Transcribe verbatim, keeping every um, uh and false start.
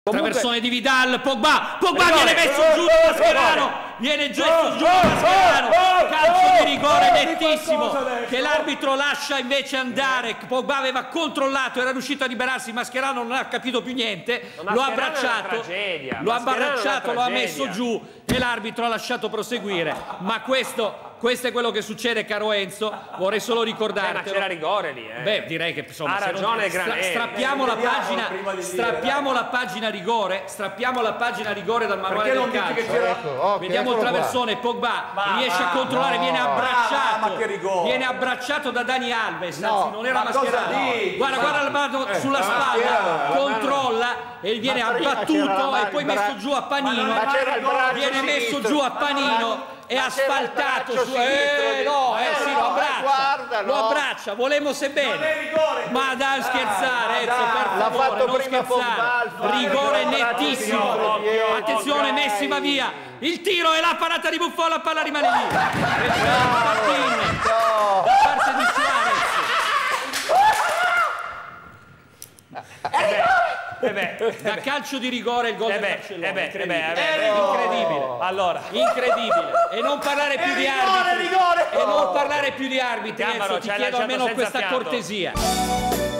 Traversone di Vidal, Pogba, Pogba viene messo giù da Mascherano, viene messo giù da Mascherano, calcio di rigore nettissimo che l'arbitro lascia invece andare. Pogba aveva controllato, era riuscito a liberarsi, Mascherano non ha capito più niente, lo ha abbracciato, lo ha abbracciato, lo ha messo giù e l'arbitro ha lasciato proseguire. Ma questo... Questo è quello che succede, caro Enzo. Vorrei solo ricordarti. Ma c'era rigore lì, eh. Beh, direi che insomma. Ha ragione stra Granelli. Strappiamo la pagina. Strappiamo la pagina rigore. Strappiamo la pagina rigore dal manuale del calcio. Ecco, okay, vediamo il traversone. Pogba va, riesce va, a controllare, no, viene abbracciato. ma che rigore. Viene abbracciato da Dani Alves. No, anzi, non era ma Mascherano. Guarda, guarda la mano eh, sulla spalla. Controlla e viene abbattuto e poi messo giù a panino. Viene messo giù a panino. È asfaltato su... Eh, no, eh sì, lo abbraccia, lo abbraccia, volemo bene. Ma da scherzare, Enzo, per favore, non scherzare. Rigore nettissimo. Attenzione, Messi va via. Il tiro e la parata di Buffon, la palla rimane lì. Da parte di Suarez. Eh beh, Da calcio di rigore il gol eh del beh, Barcellona. eh beh, Incredibile. eh beh, eh beh. Incredibile. Allora, Incredibile. E non parlare più di arbitri. E non parlare più di arbitri, Enzo, ti chiedo almeno questa cortesia.